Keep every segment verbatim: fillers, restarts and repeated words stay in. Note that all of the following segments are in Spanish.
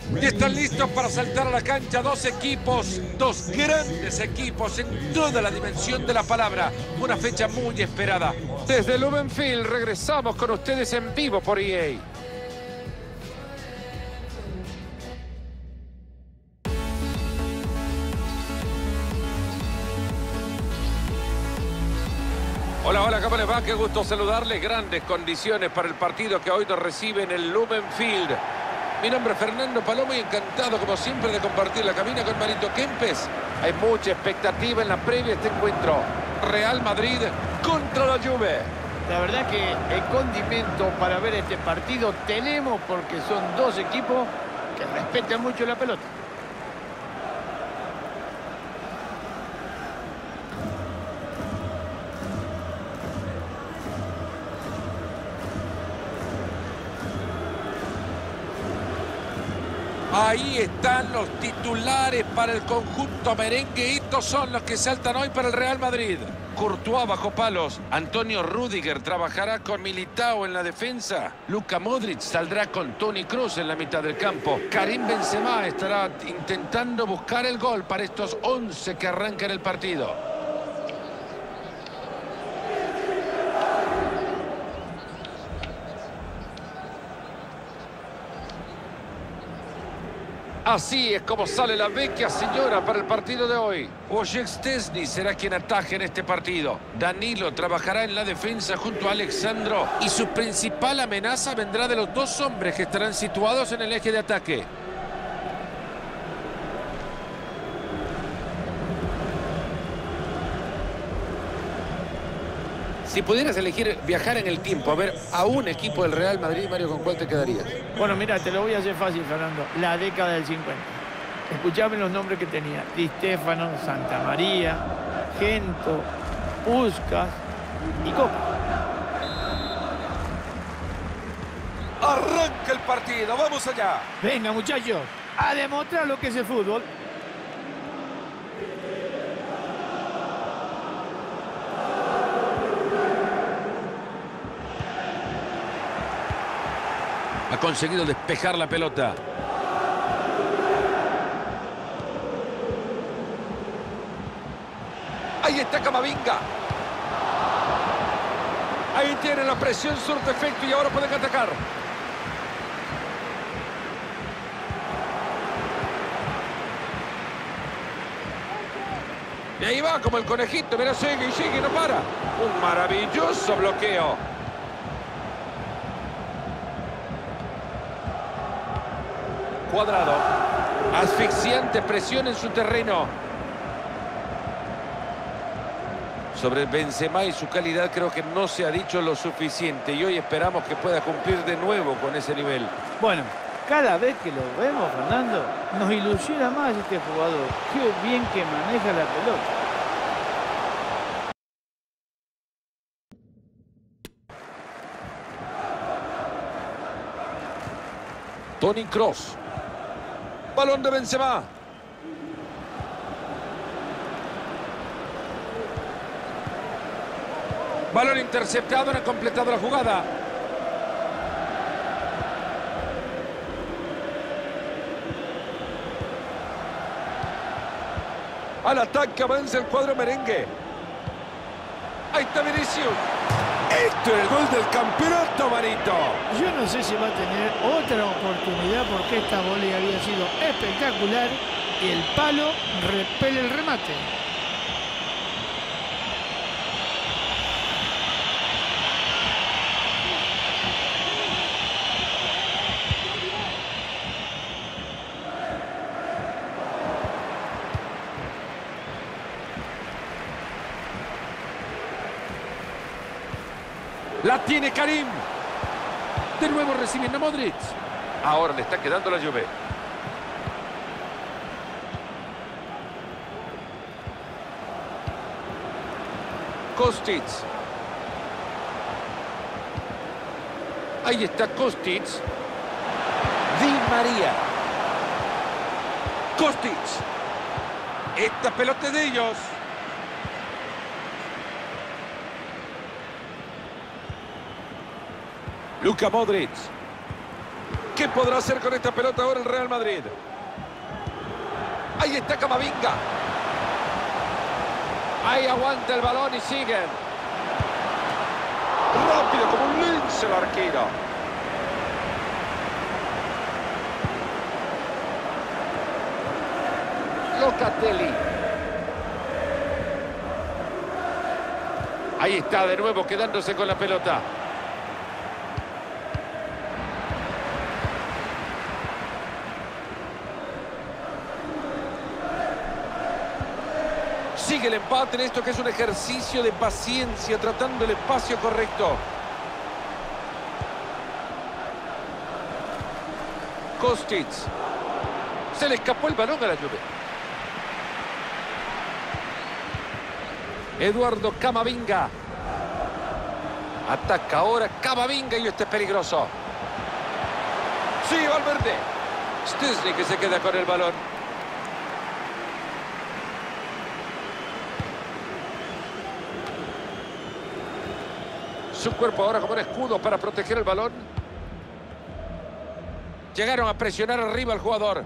Y están listos para saltar a la cancha dos equipos, dos grandes equipos en toda la dimensión de la palabra. Una fecha muy esperada. Desde Lumen Field regresamos con ustedes en vivo por E A. Hola, hola, ¿cómo les va? Qué gusto saludarles. Grandes condiciones para el partido que hoy nos recibe en el Lumen Field. Mi nombre es Fernando Palomo y encantado, como siempre, de compartir la cabina con Marito Kempes. Hay mucha expectativa en la previa de este encuentro. Real Madrid contra la Juve. La verdad que el condimento para ver este partido tenemos, porque son dos equipos que respetan mucho la pelota. Ahí están los titulares para el conjunto merengue. Estos son los que saltan hoy para el Real Madrid. Courtois bajo palos. Antonio Rüdiger trabajará con Militao en la defensa. Luka Modric saldrá con Toni Kroos en la mitad del campo. Karim Benzema estará intentando buscar el gol para estos once que arrancan el partido. Así es como sale la vecchia señora para el partido de hoy. Wojciech Szczesny será quien ataje en este partido. Danilo trabajará en la defensa junto a Alexandro. Y su principal amenaza vendrá de los dos hombres que estarán situados en el eje de ataque. Si pudieras elegir viajar en el tiempo a ver a un equipo del Real Madrid, Mario, ¿con cuál te quedarías? Bueno, mira, te lo voy a hacer fácil, Fernando. La década del cincuenta. Escuchame los nombres que tenía. Di Stéfano, Santa María, Gento, Puskás y Copa. Arranca el partido, vamos allá. Venga, muchachos, a demostrar lo que es el fútbol. Ha conseguido despejar la pelota. Ahí está Camavinga. Ahí tienen la presión, surte efecto y ahora pueden atacar. Y ahí va como el conejito, mira, sigue y sigue, no para. Un maravilloso bloqueo. Cuadrado. Asfixiante presión en su terreno. Sobre Benzema y su calidad creo que no se ha dicho lo suficiente. Y hoy esperamos que pueda cumplir de nuevo con ese nivel. Bueno, cada vez que lo vemos, Fernando, nos ilusiona más este jugador. Qué bien que maneja la pelota. Toni Kroos. Balón de Benzema. Balón interceptado, no ha completado la jugada. Al ataque avanza el cuadro merengue. Ahí está Vinicius. Esto es el gol del campeonato, Marito. Yo no sé si va a tener otra oportunidad, porque esta volea había sido espectacular y el palo repele el remate. La tiene Karim. De nuevo recibiendo Modric. Ahora le está quedando la Juve. Kostic. Ahí está Kostic. Di María. Kostic. Esta pelota es de ellos. Luka Modric. ¿Qué podrá hacer con esta pelota ahora el Real Madrid? Ahí está Camavinga. Ahí aguanta el balón y siguen. Rápido como un lince el arquero. Locatelli. Ahí está de nuevo quedándose con la pelota. Sigue el empate en esto que es un ejercicio de paciencia, tratando el espacio correcto. Kostic. Se le escapó el balón a la Juve. Eduardo Camavinga. Ataca ahora Camavinga y este es peligroso. Sí, Valverde. Szczęsny que se queda con el balón. Su cuerpo ahora como un escudo para proteger el balón. Llegaron a presionar arriba al jugador.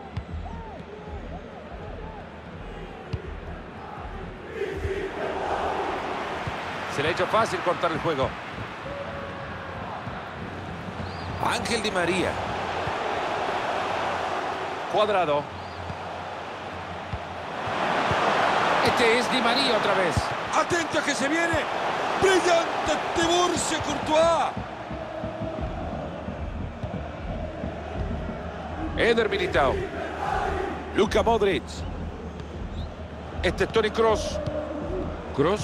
Se le ha hecho fácil cortar el juego. Ángel Di María. Cuadrado. Este es Di María otra vez. Atento que se viene. Brillante Tiburcio Courtois. Eder Militao. Luka Modric. Este es Toni Kroos. Kroos.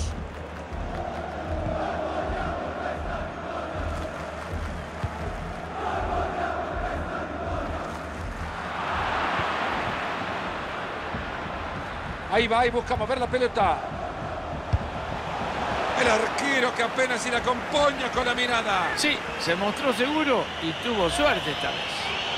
Ahí va y busca mover la pelota. El arquero que apenas si la acompaña con la mirada. Sí, se mostró seguro y tuvo suerte esta vez.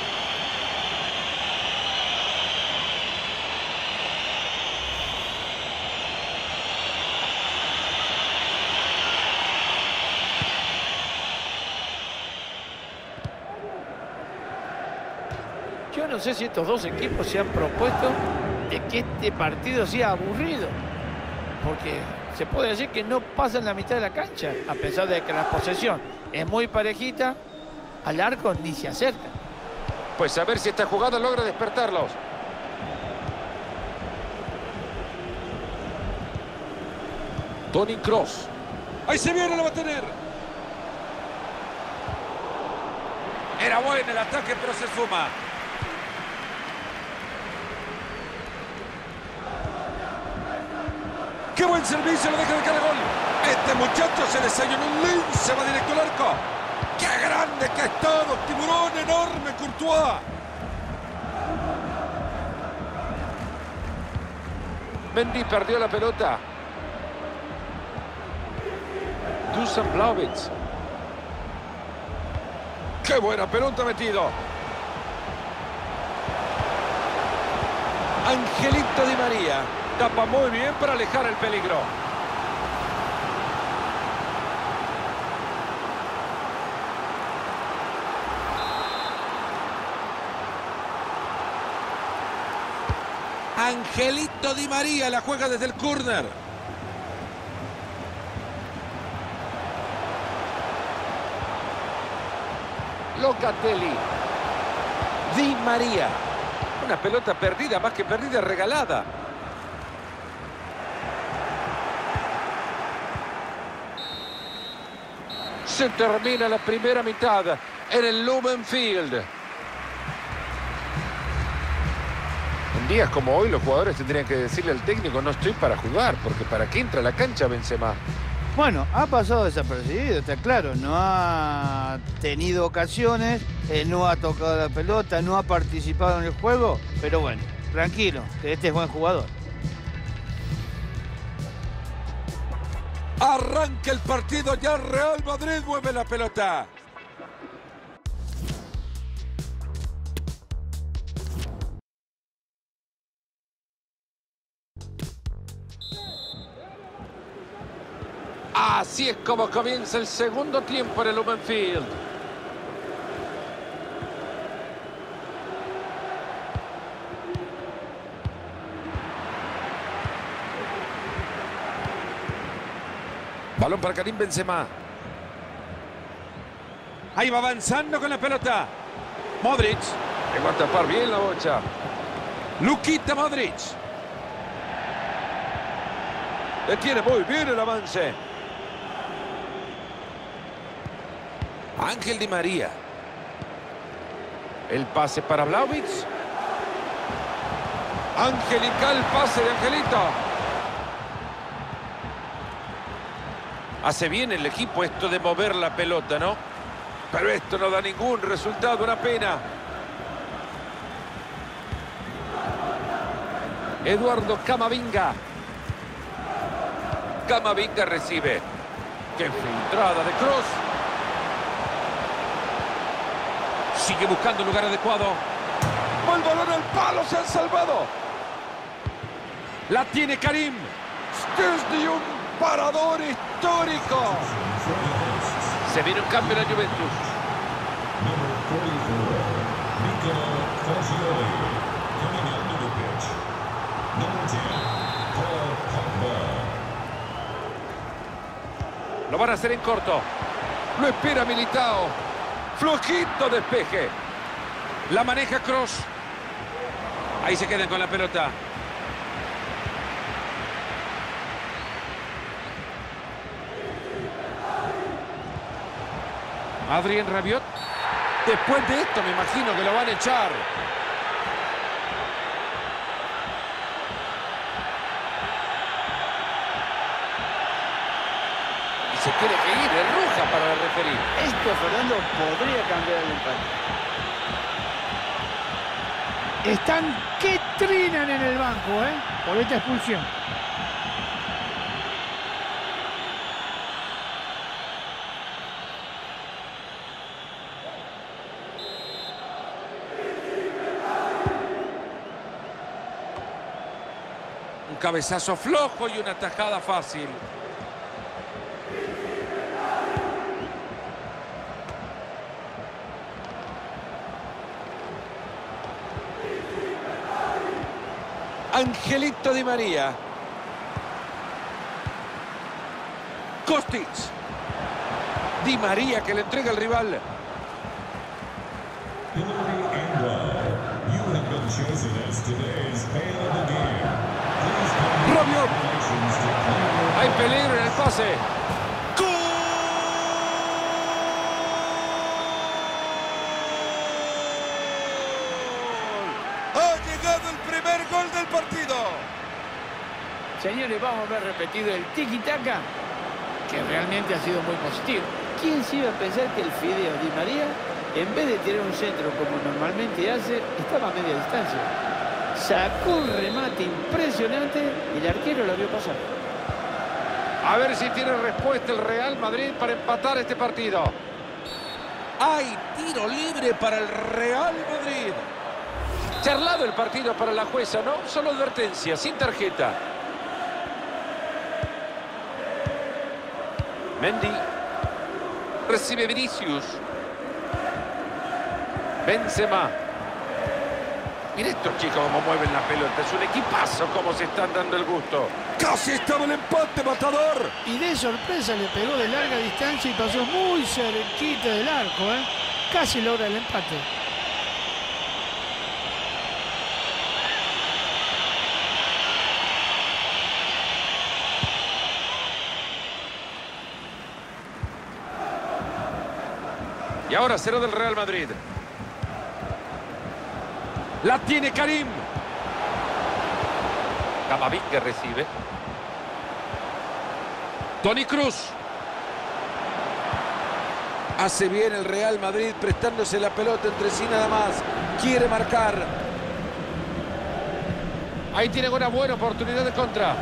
Yo no sé si estos dos equipos se han propuesto de que este partido sea aburrido, porque se puede decir que no pasan la mitad de la cancha, a pesar de que la posesión es muy parejita, al arco ni se acerca. Pues a ver si esta jugada logra despertarlos. Toni Kroos. Ahí se viene, lo va a tener. Era bueno el ataque, pero se esfuma. ¡Qué buen servicio! Lo deja de cada gol. Este muchacho se desayunó un lince, va directo al arco. ¡Qué grande que ha estado! ¡Tiburón enorme, Courtois! Mendy perdió la pelota. Dusan Vlahovic. ¡Qué buena pelota metido! Angelito Di María. Tapa muy bien para alejar el peligro. Angelito Di María la juega desde el córner. Locatelli. Di María. Una pelota perdida, más que perdida, regalada. Se termina la primera mitad en el Lumen Field. En días como hoy los jugadores tendrían que decirle al técnico: no estoy para jugar, porque ¿para qué entra a la cancha Benzema? Bueno, ha pasado desapercibido, está claro. No ha tenido ocasiones, eh, no ha tocado la pelota, no ha participado en el juego. Pero bueno, tranquilo, que este es buen jugador. Arranca el partido, ya Real Madrid mueve la pelota. Así es como comienza el segundo tiempo en el Lumen Field. Balón para Karim Benzema. Ahí va avanzando con la pelota. Modric. Le va a tapar bien la bocha. Luquita Modric. Detiene muy bien el avance. Ángel Di María. El pase para Vlahovic. Angelical pase de Angelito. Hace bien el equipo esto de mover la pelota, ¿no? Pero esto no da ningún resultado, una pena. Eduardo Camavinga. Camavinga recibe. ¡Qué filtrada de Kroos! Sigue buscando el lugar adecuado. ¡El balón al palo! ¡Se han salvado! La tiene Karim. Desde un parador histórico. Se viene un cambio en la Juventus. Lo van a hacer en corto. Lo espera Militao. Flojito despeje. La maneja Kroos. Ahí se quedan con la pelota. Adrien Rabiot. Después de esto me imagino que lo van a echar. Y se tiene que ir, es roja para el referir. Esto, Fernando, podría cambiar el empate. Están que trinan en el banco, ¿eh? Por esta expulsión. Un cabezazo flojo y una tajada fácil. Angelito Di María. Kostic. Di María que le entrega al rival. Rabiot. Hay peligro en el pase. ¡Gol! Ha llegado el primer gol del partido. Señores, vamos a ver repetido el tiki-taka, que realmente ha sido muy positivo. ¿Quién se iba a pensar que el Fideo Di María, en vez de tirar un centro como normalmente hace, estaba a media distancia? Sacó un remate impresionante y el arquero lo vio pasar. A ver si tiene respuesta el Real Madrid para empatar este partido. Hay tiro libre para el Real Madrid. Charlado el partido para la jueza, ¿no? Solo advertencia, sin tarjeta. Mendy. Recibe Vinicius. Benzema. Mira estos chicos cómo mueven la pelota. Es un equipazo cómo se están dando el gusto. Casi estaba el empate, Matador. Y de sorpresa le pegó de larga distancia y pasó muy cerquita del arco, ¿eh? Casi logra el empate. Y ahora cero del Real Madrid. La tiene Karim. Camavinga recibe. Toni Kroos. Hace bien el Real Madrid prestándose la pelota entre sí nada más. Quiere marcar. Ahí tienen una buena oportunidad de contra.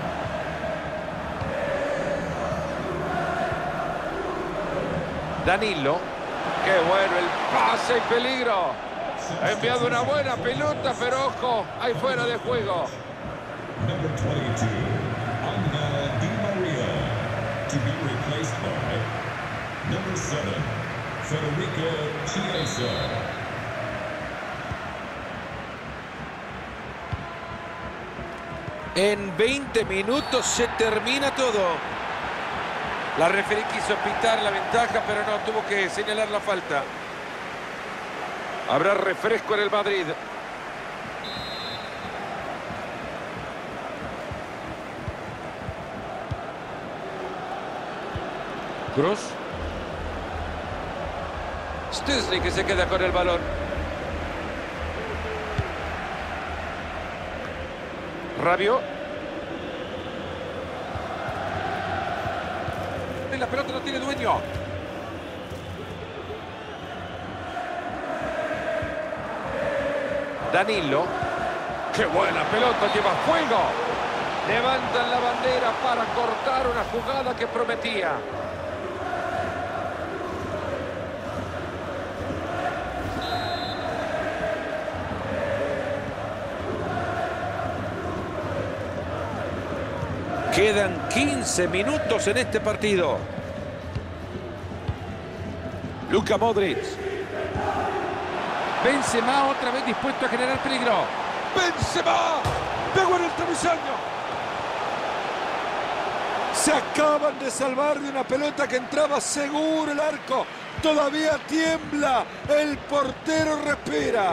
Danilo. Qué bueno el pase y peligro. Ha enviado una buena pelota, pero ojo, hay fuera de juego. Number twenty-two, Angel Di María, to be replaced by number seven, Federico Chiesa. En veinte minutos se termina todo. La referí quiso pitar la ventaja, pero no, tuvo que señalar la falta. Habrá refresco en el Madrid. Kroos. Szczęsny que se queda con el balón. Rabiot. La pelota no tiene dueño. Danilo. ¡Qué buena pelota! Lleva fuego. Levantan la bandera para cortar una jugada que prometía. Quedan quince minutos en este partido. Luka Modric. Benzema otra vez dispuesto a generar peligro. Benzema. Pegó en el travesaño. Se acaban de salvar de una pelota que entraba seguro el arco. Todavía tiembla. El portero respira.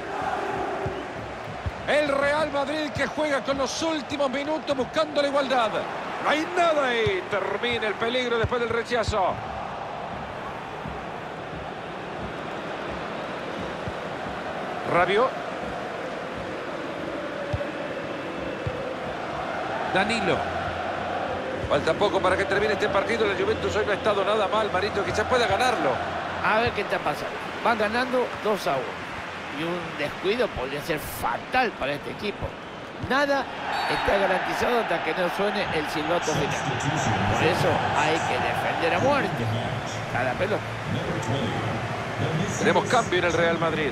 El Real Madrid que juega con los últimos minutos buscando la igualdad. No hay nada ahí. Termina el peligro después del rechazo. Rabiot. Danilo. Falta poco para que termine este partido. La Juventus hoy no ha estado nada mal, Marito. Quizás pueda ganarlo. A ver qué está pasando. Van ganando dos a uno. Y un descuido podría ser fatal para este equipo. Nada está garantizado hasta que no suene el silbato final. Por eso hay que defender a muerte cada pelota. Tenemos cambio en el Real Madrid.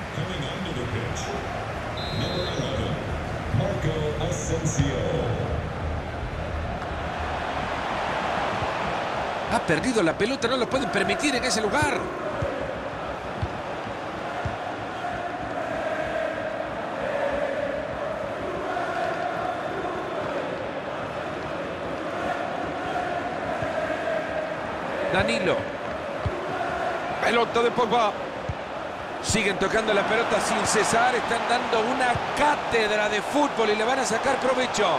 Ha perdido la pelota, no lo pueden permitir en ese lugar. Danilo. Pelota de Pogba. Siguen tocando la pelota sin cesar. Están dando una cátedra de fútbol y le van a sacar provecho.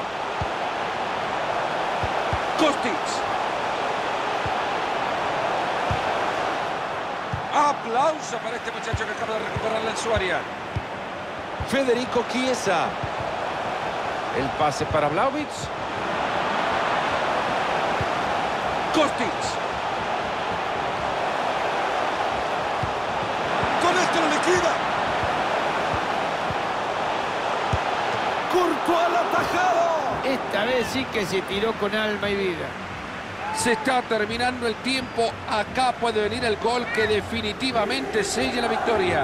Kostic. Aplauso para este muchacho que acaba de recuperarla en su área. Federico Chiesa. El pase para Vlahovic. Kostic. Con esto lo liquida. Courtois al atajado. Esta vez sí que se tiró con alma y vida. Se está terminando el tiempo. Acá puede venir el gol que definitivamente sella la victoria.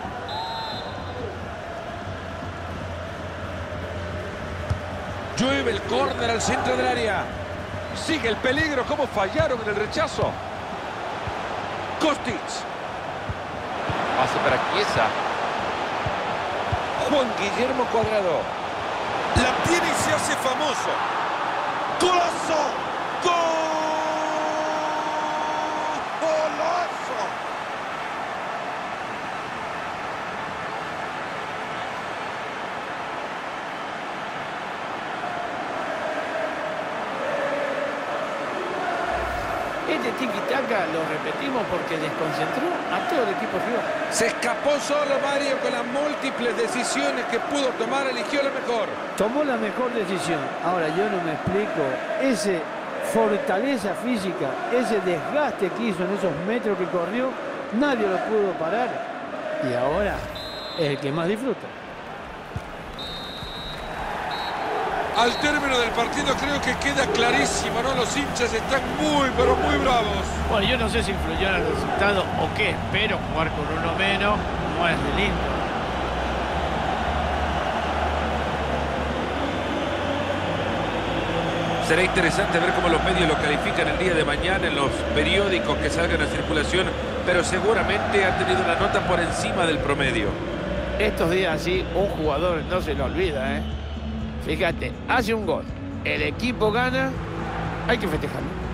Llueve el córner al centro del área. Sigue el peligro. ¿Cómo fallaron en el rechazo? Kostic. Pase para Chiesa. Juan Guillermo Cuadrado. La tiene y se hace famoso. ¡Golazo! ¡Gol! ¡Golazo! Este tiki-taka lo repetimos porque desconcentró a todo el equipo rival. Se escapó solo Mario con las múltiples decisiones que pudo tomar. Eligió la mejor. Tomó la mejor decisión. Ahora yo no me explico. Ese fortaleza física, ese desgaste que hizo en esos metros que corrió, nadie lo pudo parar. Y ahora es el que más disfruta. Al término del partido creo que queda clarísimo, ¿no? Los hinchas están muy, pero muy bravos. Bueno, yo no sé si influyó en el resultado o qué, pero jugar con uno menos no es de lindo. Será interesante ver cómo los medios lo califican el día de mañana en los periódicos que salgan a circulación, pero seguramente ha tenido una nota por encima del promedio. Estos días así, un jugador no se lo olvida, ¿eh? Fíjate, hace un gol, el equipo gana, hay que festejarlo.